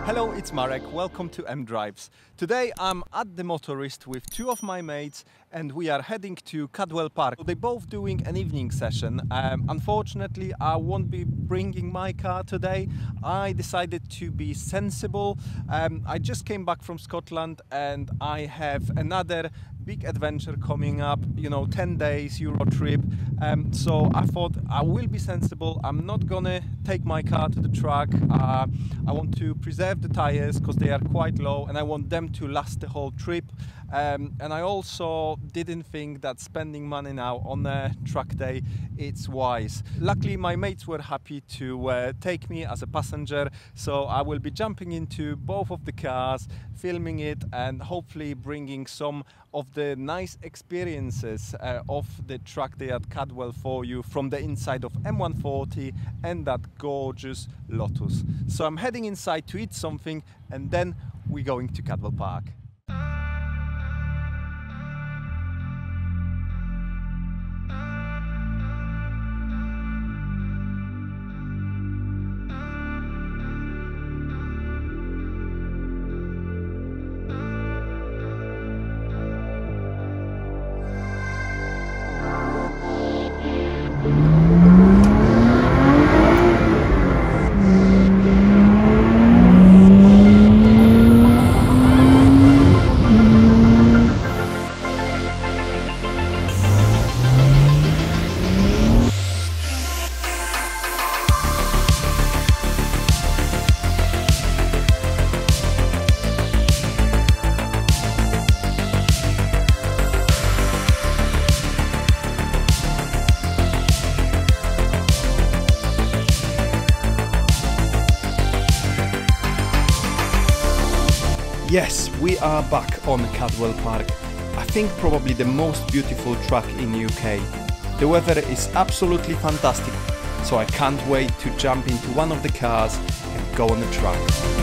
Hello, it's Marek. Welcome to Mdrives. Today I'm at the motorist with two of my mates and we are heading to Cadwell Park. They're both doing an evening session. Unfortunately, I won't be bringing my car today. I decided to be sensible. I just came back from Scotland and I have another big adventure coming up, 10 days Euro trip. So I thought I will be sensible. I'm not gonna take my car to the track. I want to preserve the tires because they are quite low and I want them to last the whole trip. And I also didn't think that spending money now on a track day it's wise. Luckily my mates were happy to take me as a passenger, so I will be jumping into both of the cars, filming it and hopefully bringing some of the nice experiences of the track day at Cadwell for you from the inside of M140 and that gorgeous Lotus. So I'm heading inside to eat something and then we're going to Cadwell Park. Yes, we are back on Cadwell Park. I think probably the most beautiful track in UK. The weather is absolutely fantastic, so I can't wait to jump into one of the cars and go on the track.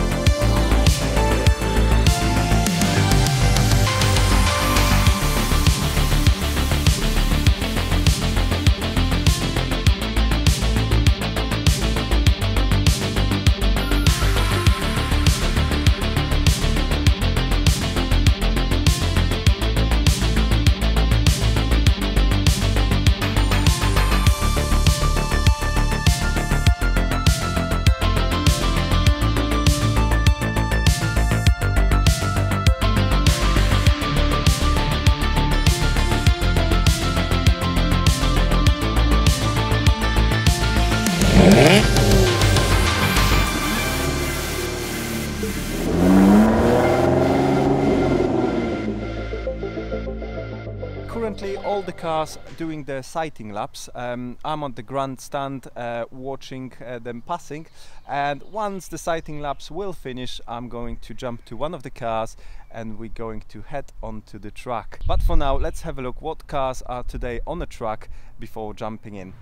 Currently all the cars doing the sighting laps. I'm on the grandstand watching them passing, and once the sighting laps will finish I'm going to jump to one of the cars and we're going to head onto the track. But for now let's have a look what cars are today on the track before jumping in.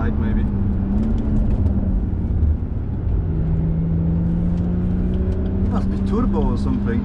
side maybe. Must be turbo or something.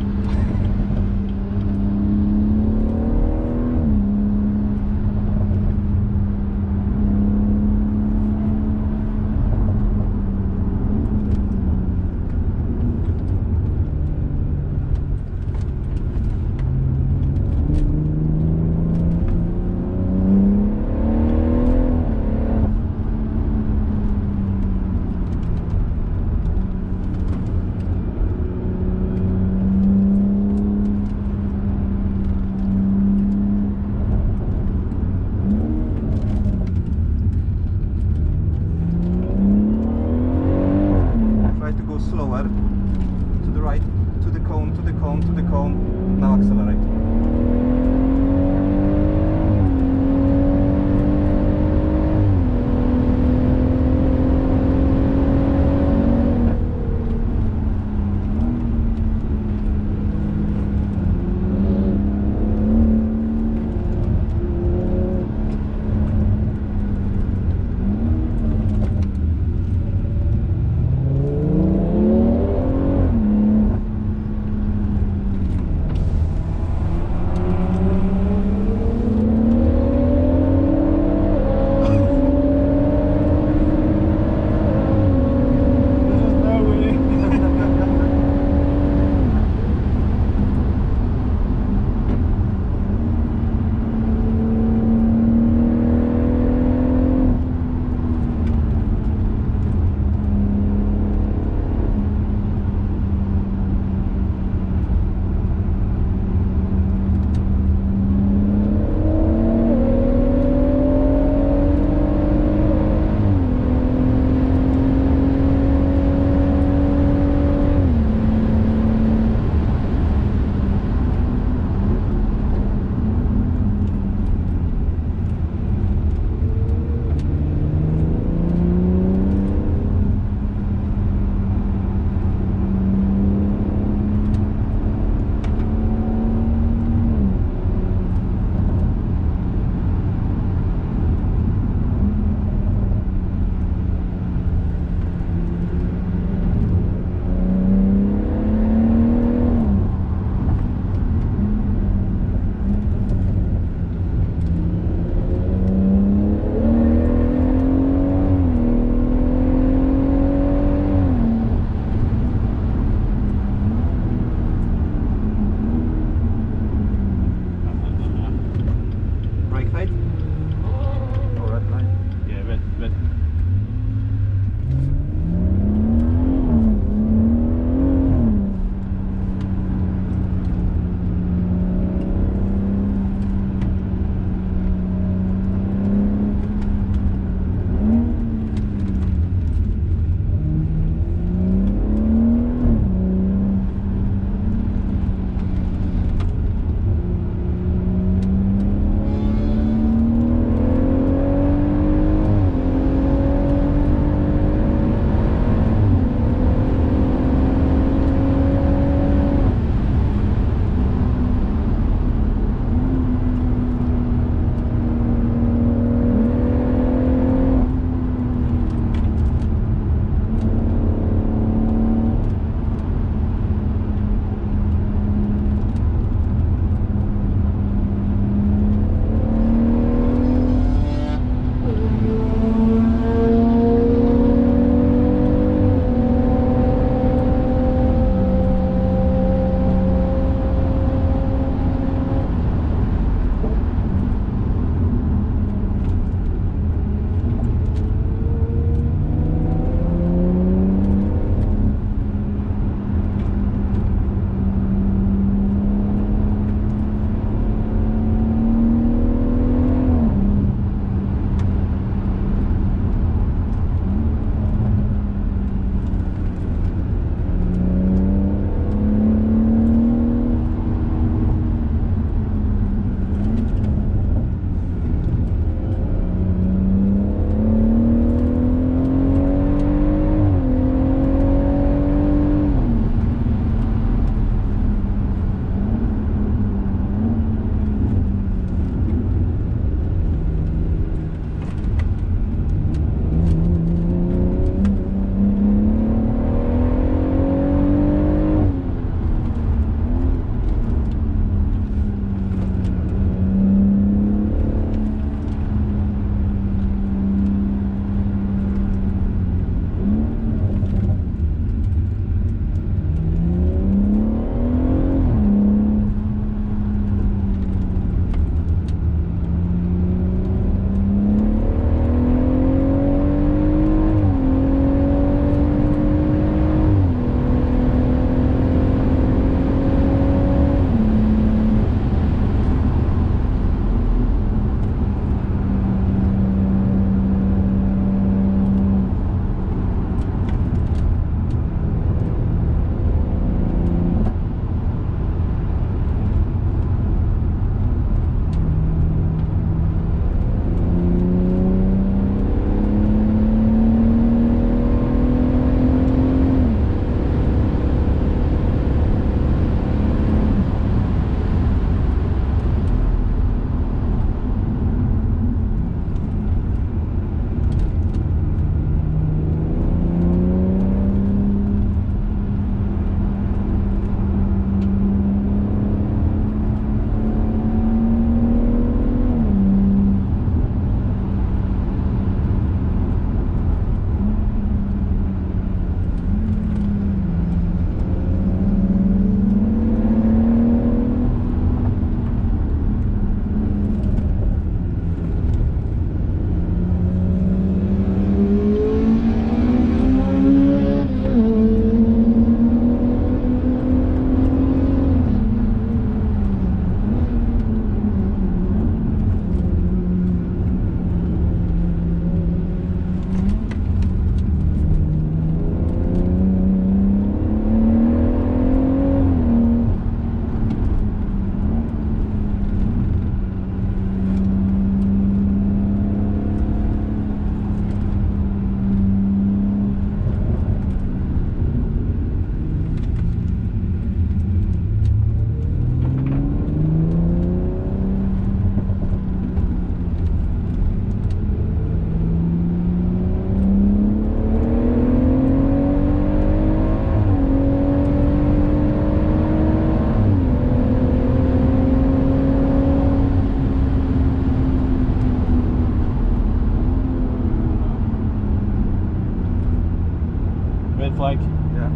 like. Yeah.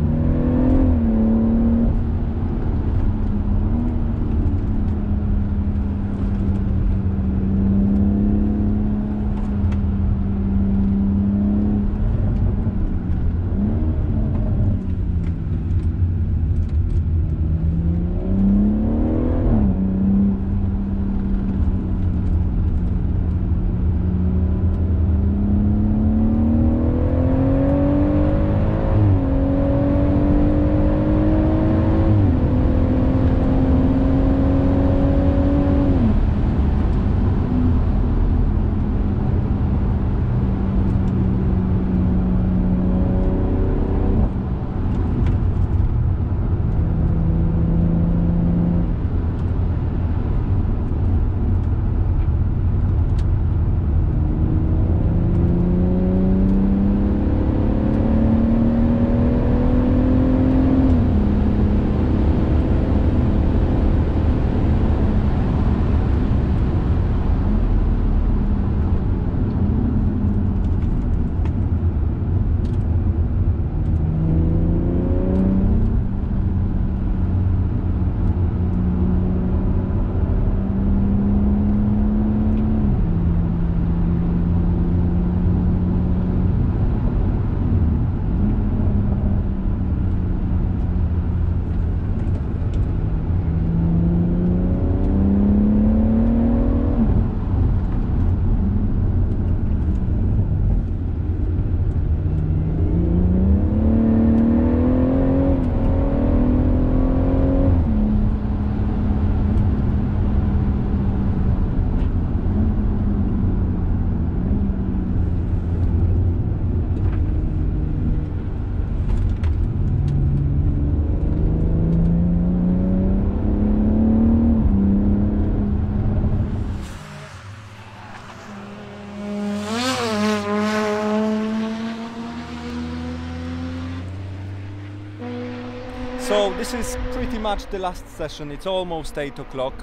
So this is pretty much the last session. It's almost 8 o'clock.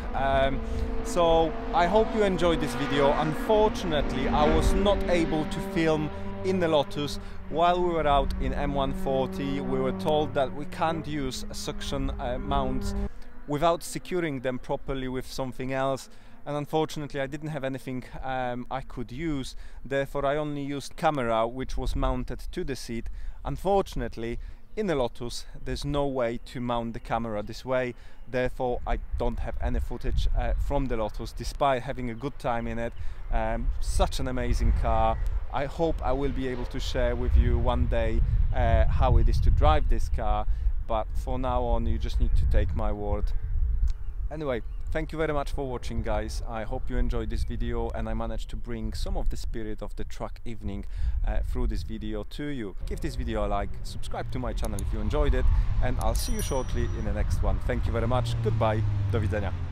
So I hope you enjoyed this video. Unfortunately, I was not able to film in the Lotus while we were out in M140. We were told that we can't use suction mounts without securing them properly with something else. And unfortunately I didn't have anything I could use, therefore I only used camera which was mounted to the seat. Unfortunately in the Lotus there's no way to mount the camera this way, therefore I don't have any footage from the Lotus despite having a good time in it. Such an amazing car. I hope I will be able to share with you one day how it is to drive this car, but for now on you just need to take my word. Anyway, thank you very much for watching, guys. I hope you enjoyed this video and I managed to bring some of the spirit of the truck evening through this video to you. Give this video a like, subscribe to my channel if you enjoyed it, and I'll see you shortly in the next one. Thank you very much. Goodbye. Do widzenia.